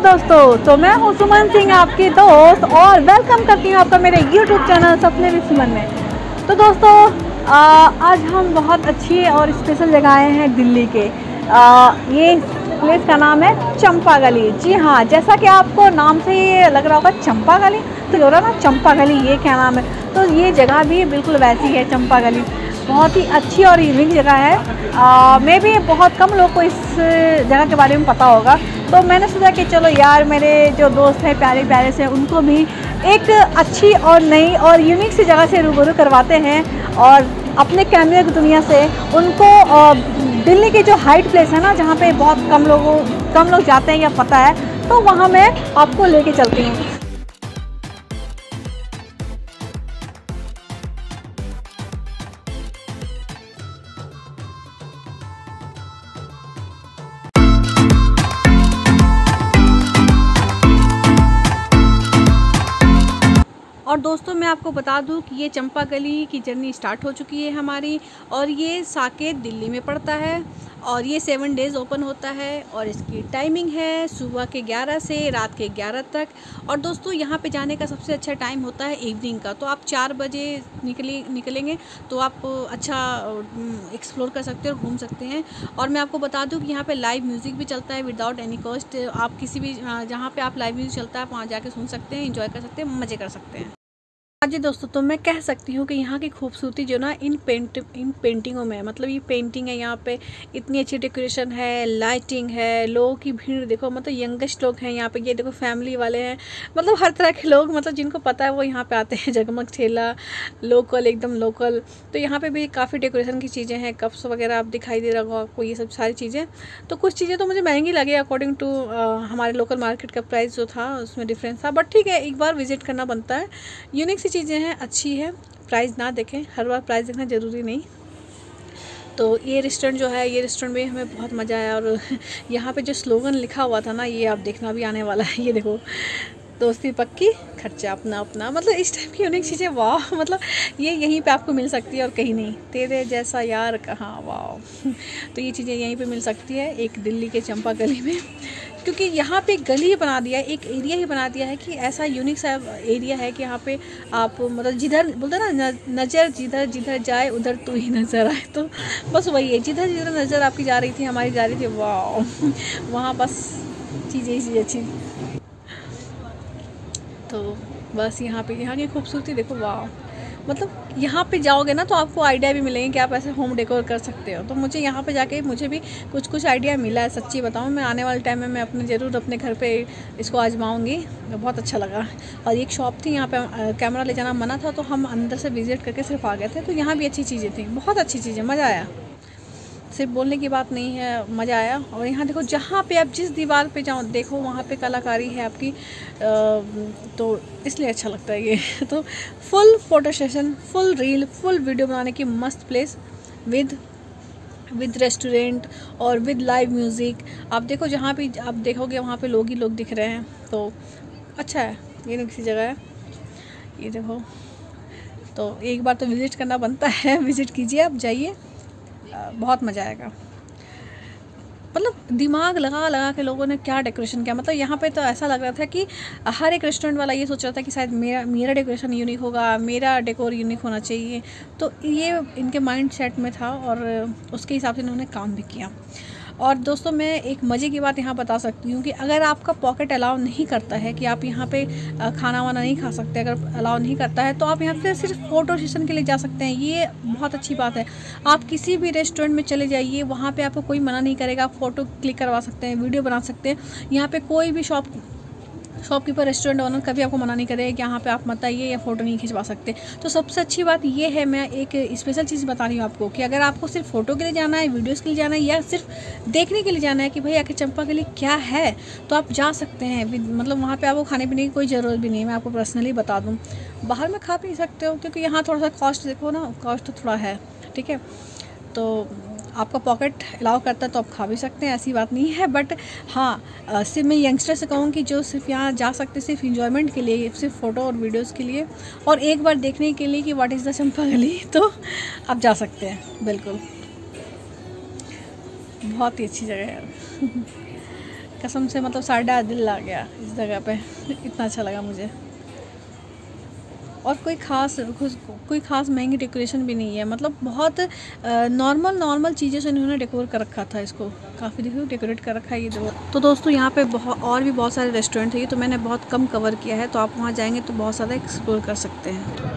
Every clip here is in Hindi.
दोस्तों, तो मैं हूँ सुमन सिंह, आपकी दोस्त, और वेलकम करती हूँ आपका मेरे YouTube चैनल सपने भी सुमन में। तो दोस्तों, आज हम बहुत अच्छी और स्पेशल जगह आए हैं दिल्ली के। ये प्लेस का नाम है चंपा गली। जी हाँ, जैसा कि आपको नाम से ही लग रहा होगा चंपा गली, तो हो रहा ना चंपा गली, ये क्या नाम है। तो ये जगह भी बिल्कुल वैसी है, चंपा गली। बहुत ही अच्छी और यूनिक जगह है। मैं भी बहुत कम लोग को इस जगह के बारे में पता होगा, तो मैंने सोचा कि चलो यार, मेरे जो दोस्त हैं प्यारे प्यारे से, उनको भी एक अच्छी और नई और यूनिक सी जगह से रूबरू करवाते हैं और अपने कैमरे की दुनिया से उनको दिल्ली की जो हाइट प्लेस है ना, जहाँ पे बहुत कम लोग जाते हैं या पता है, तो वहाँ मैं आपको लेके चलती हूँ। और दोस्तों, मैं आपको बता दूं कि ये चंपा गली की जर्नी स्टार्ट हो चुकी है हमारी, और ये साकेत दिल्ली में पड़ता है, और ये 7 डेज़ ओपन होता है, और इसकी टाइमिंग है सुबह के 11 से रात के 11 तक। और दोस्तों, यहाँ पे जाने का सबसे अच्छा टाइम होता है इवनिंग का। तो आप 4 बजे निकलेंगे तो आप अच्छा एक्सप्लोर कर सकते हो और घूम सकते हैं। और मैं आपको बता दूं कि यहाँ पे लाइव म्यूज़िक भी चलता है विदाउट एनी कॉस्ट। आप किसी भी जहाँ पे आप लाइव म्यूज़िक चलता है आप वहाँ जाके सुन सकते हैं, इंजॉय कर सकते हैं, मज़े कर सकते हैं। हाँ जी दोस्तों, तो मैं कह सकती हूँ कि यहाँ की खूबसूरती जो ना इन पेंटिंगों में है। मतलब ये पेंटिंग है, यहाँ पे इतनी अच्छी डेकोरेशन है, लाइटिंग है, लोगों की भीड़ देखो। मतलब यंगेस्ट लोग हैं यहाँ पे, ये देखो फैमिली वाले हैं, मतलब हर तरह के लोग, मतलब जिनको पता है वो यहाँ पे आते हैं। जगमग ठेला, लोकल, एकदम लोकल। तो यहाँ पे भी काफ़ी डेकोरेशन की चीज़ें हैं, कप्स वगैरह आप दिखाई दे रहा होगा आपको, ये सब सारी चीज़ें। तो कुछ चीज़ें तो मुझे महंगी लगी अकॉर्डिंग टू हमारे लोकल मार्केट का प्राइस जो था उसमें डिफरेंस था, बट ठीक है, एक बार विजिट करना बनता है। यूनिक चीज़ें हैं, अच्छी है। प्राइस ना देखें, हर बार प्राइस देखना ज़रूरी नहीं। तो ये रेस्टोरेंट जो है, ये रेस्टोरेंट में हमें बहुत मज़ा आया। और यहाँ पे जो स्लोगन लिखा हुआ था ना, ये आप देखना भी आने वाला है। ये देखो, दोस्ती पक्की, खर्चा अपना अपना। मतलब इस टाइप की यूनिक चीज़ें, वाह। मतलब ये यहीं पे आपको मिल सकती है और कहीं नहीं। तेरे जैसा यार कहाँ, वाह। तो ये चीज़ें यहीं पे मिल सकती है, एक दिल्ली के चंपा गली में। क्योंकि यहाँ पे एक गली बना दिया है, एक एरिया ही बना दिया है कि ऐसा यूनिक सा एरिया है कि यहाँ पे आप मतलब जिधर बोलते ना, नज़र जिधर जिधर जाए उधर तू ही नज़र आए। तो बस वही है, जिधर जिधर नज़र आपकी जा रही थी, हमारी जा रही थी, वाह। वहाँ बस चीज़ें अच्छी। तो बस यहाँ की खूबसूरती देखो, वाह। मतलब यहाँ पे जाओगे ना तो आपको आइडिया भी मिलेंगे कि आप ऐसे होम डेकोर कर सकते हो। तो मुझे यहाँ पे जाके मुझे भी कुछ आइडिया मिला है, सच्ची बताऊँ। मैं आने वाले टाइम में मैं ज़रूर अपने घर पे इसको आजमाऊँगी। बहुत अच्छा लगा। और एक शॉप थी यहाँ पे, कैमरा ले जाना मना था, तो हम अंदर से विज़िट करके सिर्फ आ गए थे। तो यहाँ भी अच्छी चीज़ें थी, बहुत अच्छी चीज़ें, मज़ा आया। सिर्फ बोलने की बात नहीं है, मज़ा आया। और यहाँ देखो, जहाँ पे आप जिस दीवार पे जाओ देखो, वहाँ पे कलाकारी है आपकी, तो इसलिए अच्छा लगता है ये। तो full photo session, full reel, full video बनाने की मस्त प्लेस, विद रेस्टोरेंट और विद लाइव म्यूज़िक। आप देखो, जहाँ भी आप देखोगे वहाँ पे लोग ही लोग दिख रहे हैं। तो अच्छा है, ये किसी जगह है, ये देखो। तो एक बार तो विज़िट करना बनता है, विज़िट कीजिए, आप जाइए, बहुत मज़ा आएगा। मतलब दिमाग लगा के लोगों ने क्या डेकोरेशन किया। मतलब यहाँ पे तो ऐसा लग रहा था कि हर एक रेस्टोरेंट वाला ये सोच रहा था कि शायद मेरा डेकोरेशन यूनिक होगा, मेरा डेकोर यूनिक होना चाहिए। तो ये इनके माइंड सेट में था और उसके हिसाब से इन्होंने काम भी किया। और दोस्तों, मैं एक मज़े की बात यहाँ बता सकती हूँ कि अगर आपका पॉकेट अलाउ नहीं करता है कि आप यहाँ पे खाना वाना नहीं खा सकते, अगर अलाउ नहीं करता है, तो आप यहाँ पे सिर्फ फ़ोटो सेशन के लिए जा सकते हैं। ये बहुत अच्छी बात है। आप किसी भी रेस्टोरेंट में चले जाइए, वहाँ पे आपको कोई मना नहीं करेगा, आप फ़ोटो क्लिक करवा सकते हैं, वीडियो बना सकते हैं। यहाँ पे कोई भी शॉपकीपर, रेस्टोरेंट ओनर कभी आपको मना नहीं करेगा कि यहाँ पे आप मत आइए या फ़ोटो नहीं खिंचवा सकते। तो सबसे अच्छी बात ये है, मैं एक स्पेशल चीज़ बता रही हूँ आपको, कि अगर आपको सिर्फ फ़ोटो के लिए जाना है, वीडियोज़ के लिए जाना है, या सिर्फ देखने के लिए जाना है कि भाई आके चंपा के लिए क्या है, तो आप जा सकते हैं। मतलब वहाँ पर आपको खाने पीने की कोई ज़रूरत भी नहीं है। मैं आपको पर्सनली बता दूँ, बाहर में खा पी सकते हो, क्योंकि यहाँ थोड़ा सा कॉस्ट देखो ना, कॉस्ट तो थोड़ा है, ठीक है। तो आपका पॉकेट अलाउ करता है तो आप खा भी सकते हैं, ऐसी बात नहीं है। बट हाँ, सिर्फ मैं यंगस्टर से कहूँ कि जो सिर्फ यहाँ जा सकते सिर्फ इंजॉयमेंट के लिए, सिर्फ फ़ोटो और वीडियोज़ के लिए, और एक बार देखने के लिए कि व्हाट इज़ द चंपा गली, तो आप जा सकते हैं, बिल्कुल। बहुत ही अच्छी जगह है। कसम से मतलब साढ़े दिल आ गया इस जगह पे, इतना अच्छा लगा मुझे। और कोई ख़ास महंगी डेकोरेशन भी नहीं है, मतलब बहुत नॉर्मल चीज़ें से इन्होंने डेकोर कर रखा था इसको, काफ़ी देखो डेकोरेट कर रखा है ये दो। तो दोस्तों यहाँ पे और भी बहुत सारे रेस्टोरेंट है, ये तो मैंने बहुत कम कवर किया है, तो आप वहाँ जाएंगे तो बहुत ज़्यादा एक्सप्लोर कर सकते हैं।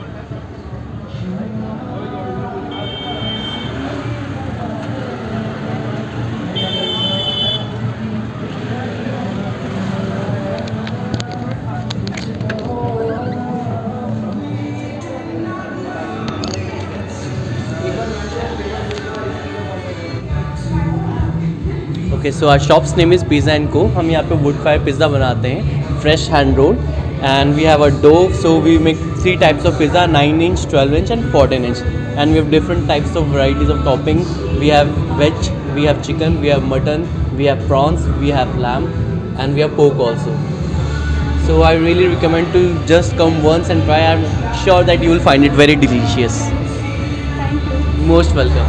Okay, so our shop's name is pizza and co. हम यहाँ पे वुड फायर पिज़्ज़ा बनाते हैं, fresh hand roll, and we have a dough, so we make 3 types of pizza, 9 inch, 12 inch and 14 inch, and we have different types of varieties of topping. We have veg, we have chicken, we have mutton, we have prawns, we have lamb and we have pork also. So I really recommend to just come once and try. I'm sure that you will find it very delicious. Thank you. Most welcome.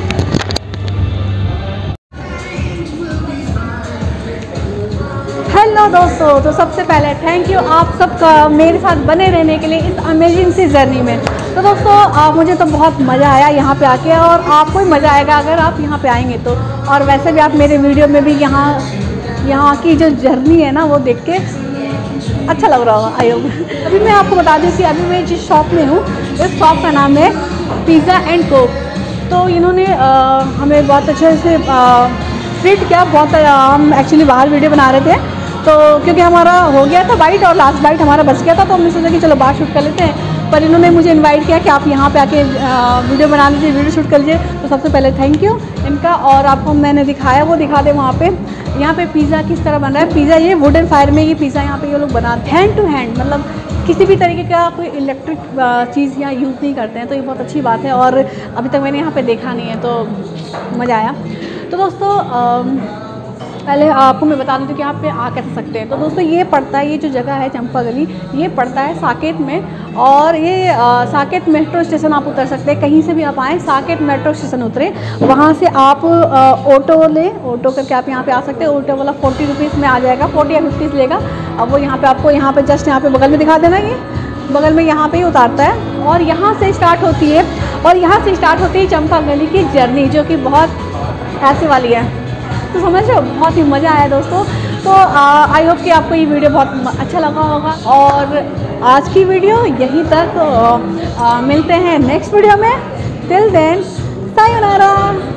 Hello दोस्तों, तो सबसे पहले थैंक यू आप सबका मेरे साथ बने रहने के लिए इस अमेजिंग सी जर्नी में। तो दोस्तों मुझे तो बहुत मज़ा आया यहाँ पे आके, और आपको भी मज़ा आएगा अगर आप यहाँ पे आएंगे तो। और वैसे भी आप मेरे वीडियो में भी यहाँ की जो जर्नी है ना वो देख के अच्छा लग रहा होगा आई होप। अभी मैं आपको बता दूँ कि अभी मैं जिस शॉप में हूँ, इस शॉप का नाम है पिज़्ज़ा एंड को। तो इन्होंने हमें बहुत अच्छे से ट्रीट किया, बहुत हम एक्चुअली बाहर वीडियो बना रहे थे, तो क्योंकि हमारा हो गया था बाइट और लास्ट बाइट हमारा बच गया था, तो हमने सोचा कि चलो बाहर शूट कर लेते हैं। पर इन्होंने मुझे इनवाइट किया कि आप यहाँ पे आके वीडियो बना लीजिए, वीडियो शूट कर लीजिए। तो सबसे पहले थैंक यू इनका। और आपको मैंने दिखाया वो दिखा दे वहाँ पे, यहाँ पे पिज़्ज़ा किस तरह बन रहा है। पिज़्ज़ा ये वुडन फायर में ये पिज़्ज़ा यहाँ पे ये लोग बनाते हैं हैंड टू हैंड, मतलब किसी भी तरीके का कोई इलेक्ट्रिक चीज़ यहाँ यूज़ नहीं करते हैं, तो ये बहुत अच्छी बात है। और अभी तक मैंने यहाँ पे देखा नहीं है, तो मज़ा आया। तो दोस्तों पहले आपको मैं बता दूँ कि यहाँ पे आ कैसे सकते हैं। तो दोस्तों ये पड़ता है, ये जो जगह है चंपा गली, ये पड़ता है साकेत में, और ये साकेत मेट्रो स्टेशन आप उतर सकते हैं। कहीं से भी आप आएँ, साकेत मेट्रो स्टेशन उतरे, वहाँ से आप ऑटो करके आप यहाँ पे आ सकते हैं। ऑटो वाला 40 रुपीज़ में आ जाएगा, 40 या 50 लेगा। अब वो यहाँ पे आपको यहाँ पे जस्ट यहाँ पे बगल में दिखा देना, ये बगल में यहाँ पे ही उतारता है, और यहाँ से स्टार्ट होती है, और यहाँ से स्टार्ट होती है चंपा गली की जर्नी, जो कि बहुत ऐसे वाली है। तो समझ रहे हो, बहुत ही मज़ा आया दोस्तों। तो आई होप कि आपको ये वीडियो बहुत अच्छा लगा होगा। और आज की वीडियो यहीं तक, मिलते हैं नेक्स्ट वीडियो में। Till then sayonara.